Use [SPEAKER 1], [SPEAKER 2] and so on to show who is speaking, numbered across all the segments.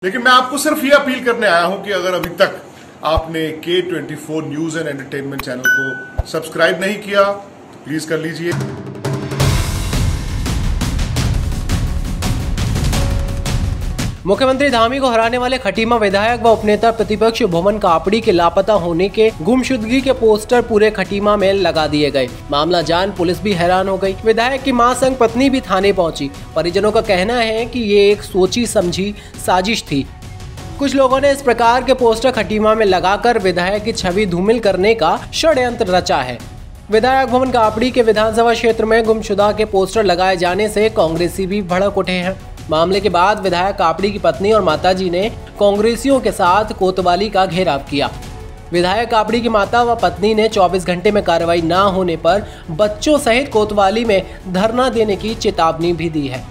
[SPEAKER 1] लेकिन मैं आपको सिर्फ ये अपील करने आया हूं कि अगर अभी तक आपने K24 news and entertainment channel को सब्सक्राइब नहीं किया तो प्लीज कर लीजिए।
[SPEAKER 2] मुख्यमंत्री धामी को हराने वाले खटीमा विधायक व उपनेता प्रतिपक्ष भुवन कापड़ी के लापता होने के गुमशुदगी के पोस्टर पूरे खटीमा में लगा दिए गए। मामला जान पुलिस भी हैरान हो गई। विधायक की मां संग पत्नी भी थाने पहुंची। परिजनों का कहना है कि ये एक सोची समझी साजिश थी। कुछ लोगों ने इस प्रकार के पोस्टर खटीमा में लगाकर विधायक की छवि धूमिल करने का षड्यंत्र रचा है। विधायक भुवन कापड़ी के विधानसभा क्षेत्र में गुमशुदा के पोस्टर लगाए जाने से कांग्रेसी भी भड़क उठे हैं। मामले के बाद विधायक कापड़ी की पत्नी और माताजी ने कांग्रेसियों के साथ कोतवाली का घेराव किया। विधायक कापड़ी की माता व पत्नी ने 24 घंटे में कार्रवाई न होने पर बच्चों सहित कोतवाली में धरना देने की चेतावनी भी दी है।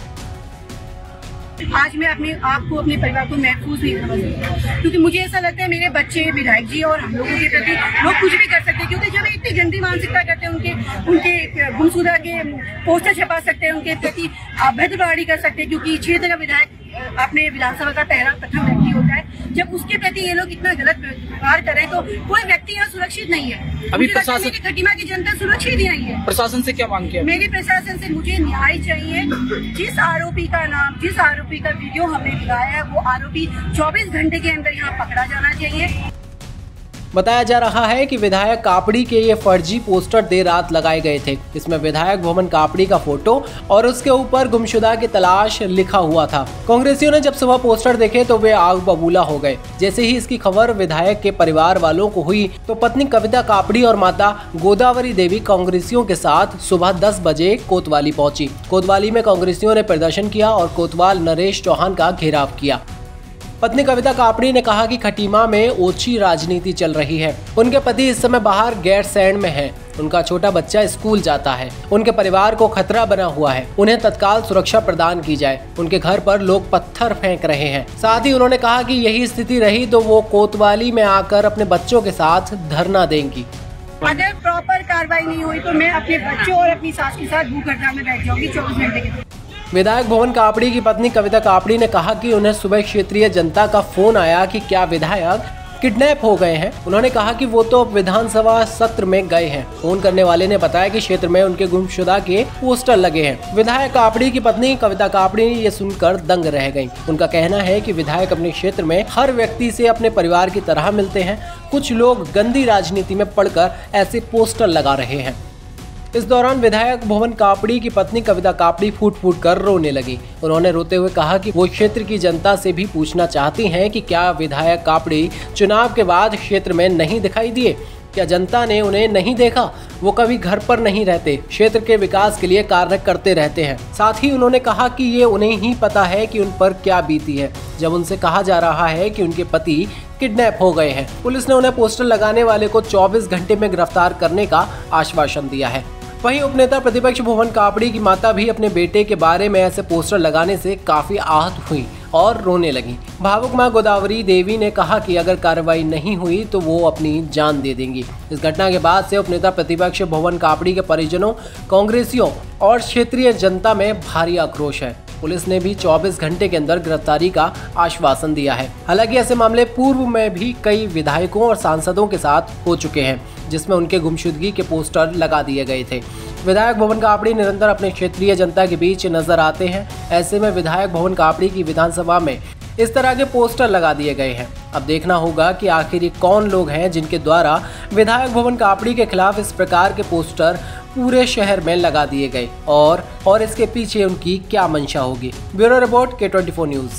[SPEAKER 3] आज मैं अपने आप को अपने परिवार को महफूज नहीं समझ सकती, क्योंकि मुझे ऐसा लगता है मेरे बच्चे, विधायक जी और हम लोगों के प्रति लोग कुछ भी कर सकते हैं, क्योंकि जब इतनी गंदी मानसिकता करते हैं उनके गुमशुदा के पोस्टर छपा सकते हैं, उनके प्रति भेदभाव कर सकते हैं, क्योंकि क्षेत्र का विधायक अपने विधानसभा का पहला प्रथम व्यक्ति होता है। जब उसके प्रति ये लोग इतना गलत व्यवहार करें तो कोई व्यक्ति यहाँ सुरक्षित नहीं है।
[SPEAKER 4] अभी प्रशासन,
[SPEAKER 3] खटीमा की जनता सुरक्षित नहीं है।
[SPEAKER 4] प्रशासन से क्या मांग किया?
[SPEAKER 3] मेरी प्रशासन से मुझे न्याय चाहिए। जिस आरोपी का नाम, जिस आरोपी का वीडियो हमने दिखाया है, वो आरोपी 24 घंटे के अंदर यहाँ पकड़ा जाना चाहिए।
[SPEAKER 2] बताया जा रहा है कि विधायक कापड़ी के ये फर्जी पोस्टर देर रात लगाए गए थे। इसमें विधायक भुवन कापड़ी का फोटो और उसके ऊपर गुमशुदा की तलाश लिखा हुआ था। कांग्रेसियों ने जब सुबह पोस्टर देखे तो वे आग बबूला हो गए। जैसे ही इसकी खबर विधायक के परिवार वालों को हुई तो पत्नी कविता कापड़ी और माता गोदावरी देवी कांग्रेसियों के साथ सुबह 10 बजे कोतवाली पहुंची। कोतवाली में कांग्रेसियों ने प्रदर्शन किया और कोतवाल नरेश चौहान का घेराव किया। पत्नी कविता कापड़ी ने कहा कि खटीमा में ओछी राजनीति चल रही है। उनके पति इस समय बाहर गैरसैंण में हैं। उनका छोटा बच्चा स्कूल जाता है। उनके परिवार को खतरा बना हुआ है। उन्हें तत्काल सुरक्षा प्रदान की जाए। उनके घर पर लोग पत्थर फेंक रहे हैं। साथ ही उन्होंने कहा कि यही स्थिति रही तो वो कोतवाली में आकर अपने बच्चों के साथ धरना देंगी।
[SPEAKER 3] अगर प्रॉपर कार्रवाई नहीं हुई तो मैं अपने बच्चों और अपनी सास के साथ भूख हड़ताल में बैठ जाऊंगी 24 घंटे के।
[SPEAKER 2] विधायक भुवन कापड़ी की पत्नी कविता कापड़ी ने कहा कि उन्हें सुबह क्षेत्रीय जनता का फोन आया कि क्या विधायक किडनैप हो गए हैं। उन्होंने कहा कि वो तो विधानसभा सत्र में गए हैं। फोन करने वाले ने बताया कि क्षेत्र में उनके गुमशुदा के पोस्टर लगे हैं। विधायक कापड़ी की पत्नी कविता कापड़ी ये सुनकर दंग रह गयी। उनका कहना है कि विधायक अपने क्षेत्र में हर व्यक्ति से अपने परिवार की तरह मिलते हैं। कुछ लोग गंदी राजनीति में पड़कर ऐसे पोस्टर लगा रहे हैं। इस दौरान विधायक भुवन कापड़ी की पत्नी कविता कापड़ी फूट फूट कर रोने लगी। उन्होंने रोते हुए कहा कि वो क्षेत्र की जनता से भी पूछना चाहती हैं कि क्या विधायक कापड़ी चुनाव के बाद क्षेत्र में नहीं दिखाई दिए? क्या जनता ने उन्हें नहीं देखा? वो कभी घर पर नहीं रहते, क्षेत्र के विकास के लिए कार्य करते रहते हैं। साथ ही उन्होंने कहा कि ये उन्हें ही पता है कि उन पर क्या बीती है जब उनसे कहा जा रहा है कि उनके पति किडनैप हो गए हैं। पुलिस ने उन्हें पोस्टर लगाने वाले को 24 घंटे में गिरफ्तार करने का आश्वासन दिया है। वहीं उपनेता प्रतिपक्ष भुवन कापड़ी की माता भी अपने बेटे के बारे में ऐसे पोस्टर लगाने से काफी आहत हुई और रोने लगी। भावुक मां गोदावरी देवी ने कहा कि अगर कार्रवाई नहीं हुई तो वो अपनी जान दे देंगी। इस घटना के बाद से उपनेता प्रतिपक्ष भुवन कापड़ी के परिजनों, कांग्रेसियों और क्षेत्रीय जनता में भारी आक्रोश है। पुलिस ने भी 24 घंटे के अंदर गिरफ्तारी का आश्वासन दिया है। हालांकि ऐसे मामले पूर्व में भी कई विधायकों और सांसदों के साथ हो चुके हैं, जिसमें उनके गुमशुदगी के पोस्टर लगा दिए गए थे। विधायक भुवन कापड़ी निरंतर अपने क्षेत्रीय जनता के बीच नजर आते हैं। ऐसे में विधायक भुवन कापड़ी की विधानसभा में इस तरह के पोस्टर लगा दिए गए हैं। अब देखना होगा कि आखिर ये कौन लोग हैं जिनके द्वारा विधायक भुवन कापड़ी के खिलाफ इस प्रकार के पोस्टर पूरे शहर में लगा दिए गए और इसके पीछे उनकी क्या मंशा होगी। Bureau report K24 news.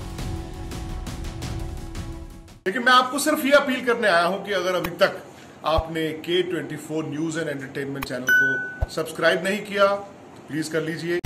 [SPEAKER 1] लेकिन मैं आपको सिर्फ ये अपील करने आया हूं कि अगर अभी तक आपने K24 news and entertainment channel को सब्सक्राइब नहीं किया तो प्लीज कर लीजिए।